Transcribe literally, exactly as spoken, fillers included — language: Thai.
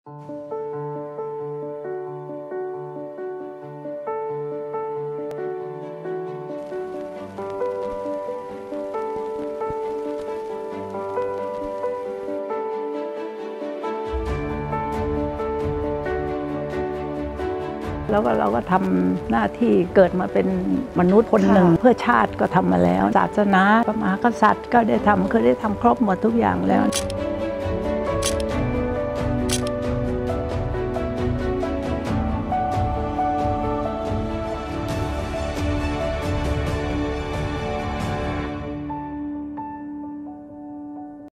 แล้วก็เราก็ทำหน้าที่เกิดมาเป็นมนุษย์คนหนึ่งเพื่อชาติก็ทำมาแล้วศาสนาพระมหากษัตริย์ก็ได้ทำเคยได้ทำครบหมดทุกอย่างแล้ว